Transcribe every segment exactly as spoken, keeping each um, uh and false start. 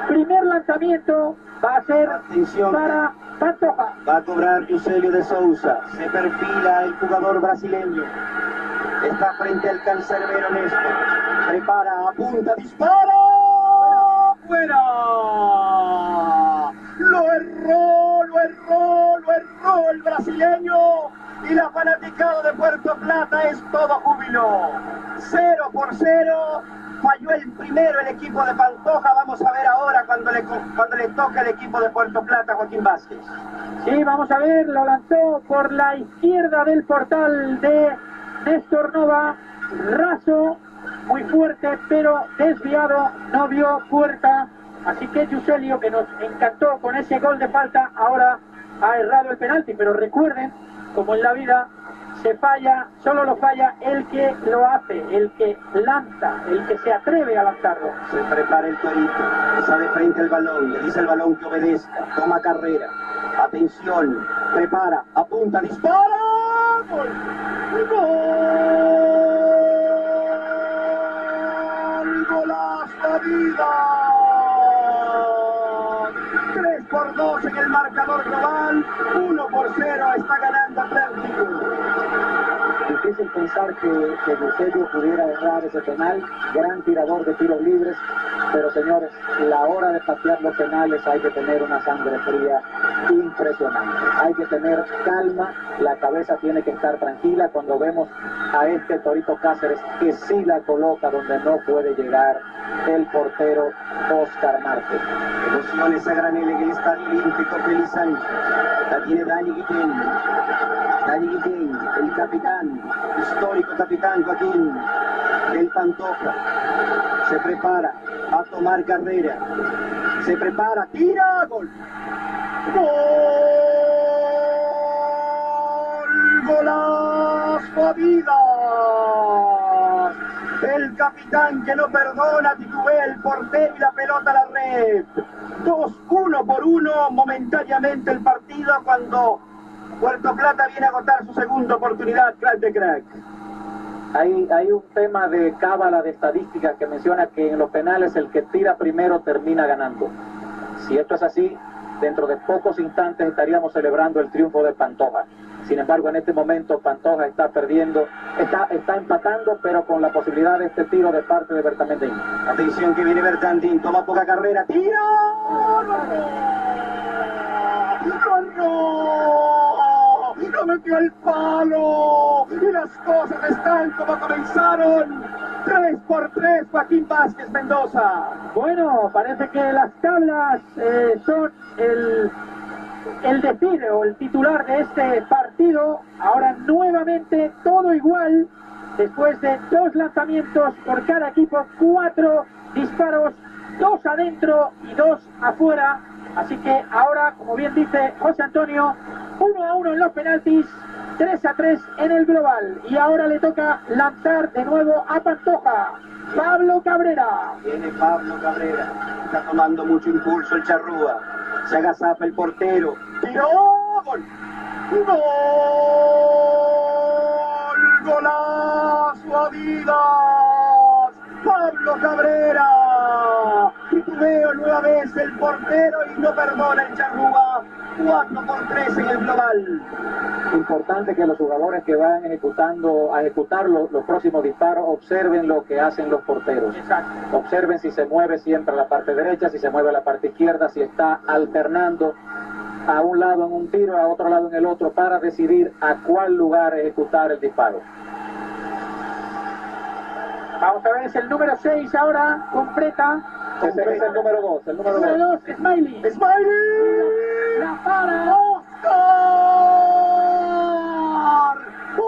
Primer lanzamiento va a ser Atención. para Pantoja. Va a cobrar Juscelio de Souza. Se perfila el jugador brasileño. Está frente al cancerbero Néstor. Prepara, apunta, dispara. ¡Fuera! Lo erró, lo erró, lo erró el brasileño. Y la fanaticada de Puerto Plata es todo júbilo. Cero por cero. Falló el primero el equipo de Pantoja. Vamos a ver ahora cuando le, cuando le toca el equipo de Puerto Plata, Joaquín Vázquez. Sí, vamos a ver, lo lanzó por la izquierda del portal de Néstor Nova. Raso, muy fuerte, pero desviado, no vio puerta. Así que Juscelio, que nos encantó con ese gol de falta, ahora ha errado el penalti. Pero recuerden, como en la vida, se falla, solo lo falla el que lo hace, el que lanza, el que se atreve a lanzarlo. Se prepara el Torito, pisa de frente el balón, le dice el balón que obedezca, toma carrera, atención, prepara, apunta, dispara, gol, gol, golazo de vida. tres por dos en el marcador global, uno por cero está ganando Atlético. Difícil pensar que, que Juscelio pudiera errar ese penal, gran tirador de tiros libres, pero señores, la hora de patear los penales hay que tener una sangre fría impresionante, hay que tener calma, la cabeza tiene que estar tranquila cuando vemos a este Torito Cáceres que sí la coloca donde no puede llegar el portero Oscar Márquez. Emociones a granel en el estadio olímpico Félix Sánchez, la tiene Dani Guillén. Dani Guillén, el capitán, histórico capitán Joaquín del Pantoja, se prepara a tomar carrera, se prepara, tira, gol, gol, golazo a vida, el capitán que no perdona, titubea el portero y la pelota a la red, dos uno por uno momentáneamente el partido cuando Puerto Plata viene a agotar su segunda oportunidad, crack de crack. Hay, hay un tema de cábala de estadística que menciona que en los penales el que tira primero termina ganando. Si esto es así, dentro de pocos instantes estaríamos celebrando el triunfo de Pantoja. Sin embargo, en este momento Pantoja está perdiendo, está, está empatando, pero con la posibilidad de este tiro de parte de Bertamendín. Atención que viene Bertamendín, toma poca carrera, tira. ¡No, no! ¡No metió el palo! Y las cosas están como comenzaron. tres por tres, Joaquín Vázquez Mendoza. Bueno, parece que las tablas eh, son el, el decir o el titular de este partido. Ahora nuevamente todo igual. Después de dos lanzamientos por cada equipo, cuatro disparos, dos adentro y dos afuera. Así que ahora, como bien dice José Antonio, uno a uno en los penaltis, tres a tres en el global. Y ahora le toca lanzar de nuevo a Pantoja. Pablo Cabrera. Viene Pablo Cabrera. Está tomando mucho impulso el charrúa. Se agazapa el portero. ¡Tiró! ¡Gol! ¡Gol! ¡Golazo a Adidas! ¡Pablo Cabrera! Titubeo nueva vez el portero y no perdona el charrúa. cuatro por tres en el global. Importante que los jugadores que van ejecutando a ejecutar los, los próximos disparos observen lo que hacen los porteros. Exacto. Observen si se mueve siempre a la parte derecha, si se mueve a la parte izquierda, si está alternando a un lado en un tiro, a otro lado en el otro, para decidir a cuál lugar ejecutar el disparo. Vamos a ver, es el número seis ahora, completa. Ese es el número dos, el número Número dos. dos, Smiley. ¡Smiley! La para. ¡Oscar!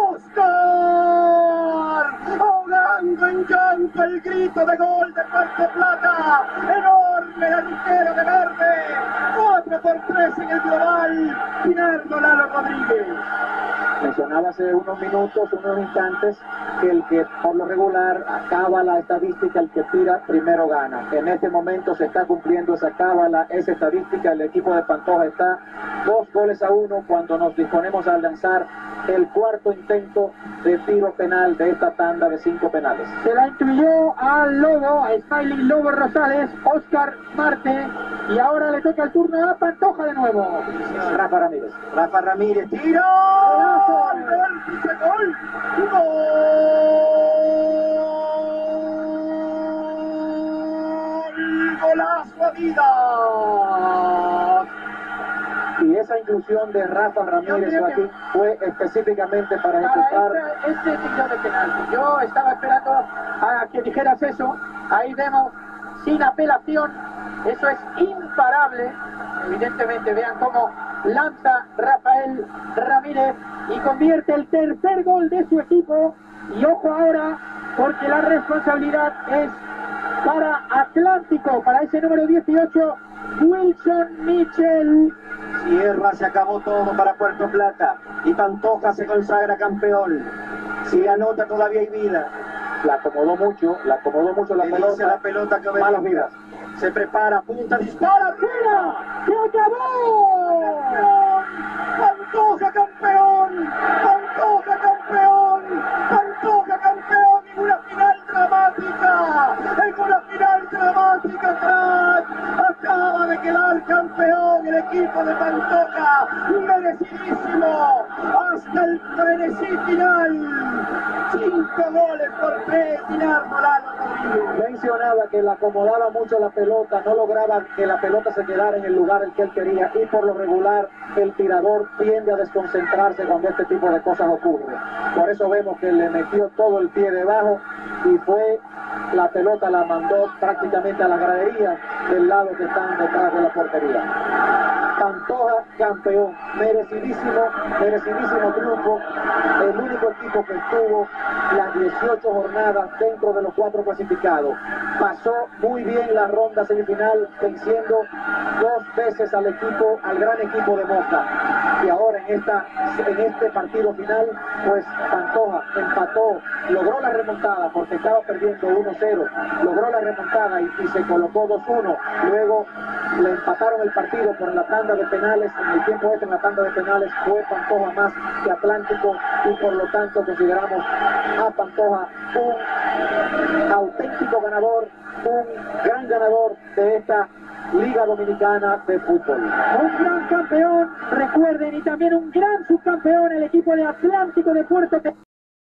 ¡Oscar! Ahogando en llanto el grito de gol de Puerto Plata. ¡Enorme el arquero de verde! cuatro por tres en el global. Pinardo Lalo Rodríguez. Mencionaba hace unos minutos, unos instantes, que el que por lo regular acaba la estadística, el que tira primero gana. En este momento se está cumpliendo esa cábala, esa estadística. El equipo de Pantoja está dos goles a uno cuando nos disponemos a lanzar el cuarto intento de tiro penal de esta tanda de cinco penales. Se la incluyó al Lobo, a Smiley Lobo Rosales, Oscar Marte, y ahora le toca el turno a Pantoja de nuevo. Rafa Ramírez. Rafa Ramírez, tiro. ¡Golazo! ¡Gol! ¡Gol! ¡Golazo a vida! Y esa inclusión de Rafa Ramírez aquí fue específicamente para ejecutar para este, este tiro de penalti. Yo estaba esperando a que dijeras eso. Ahí vemos, sin apelación, eso es imparable. Evidentemente, vean cómo lanza Rafael Ramírez y convierte el tercer gol de su equipo. Y ojo ahora, porque la responsabilidad es para Atlántico, para ese número dieciocho, Wilson Michel. Sierra, se acabó todo para Puerto Plata y Pantoja se consagra campeón. Si anota todavía hay vida. La acomodó mucho, la acomodó mucho la Le pelota. dice la pelota que malas vidas. Se prepara, punta, dispara, ¡Fuera! ¡Se acabó! ¡Pantoja campeón! ¡Pantoja campeón! ¡Pantoja campeón! ¡En una final dramática! ¡En una final dramática, crack! Acaba de quedar campeón el equipo de Pantoja. Merecidísimo. Hasta el frenesí final. Cinco goles por tres. Dinardo Lalo Rodríguez. Mencionaba que le acomodaba mucho la pelota, no lograba que la pelota se quedara en el lugar en que él quería, y por lo regular el tirador tiende a desconcentrarse cuando este tipo de cosas ocurren. Por eso vemos que le metió todo el pie debajo y fue, la pelota la mandó prácticamente a la gradería del lado que están detrás de la portería. Pantoja campeón, merecidísimo, merecidísimo triunfo, el único equipo que estuvo las dieciocho jornadas dentro de los cuatro clasificados. Pasó muy bien la ronda semifinal, venciendo dos veces al equipo, al gran equipo de Moca. Y ahora en esta, en este partido final, pues Pantoja empató, logró la remontada porque estaba perdiendo uno cero, logró la remontada y, y se colocó dos uno. Luego le empataron el partido por la tanda de penales. En el tiempo este, en la tanda de penales, fue Pantoja más que Atlántico, y por lo tanto consideramos a Pantoja un auténtico ganador, un gran ganador de esta Liga Dominicana de Fútbol. Un gran campeón, recuerden, y también un gran subcampeón, el equipo de Atlántico de Puerto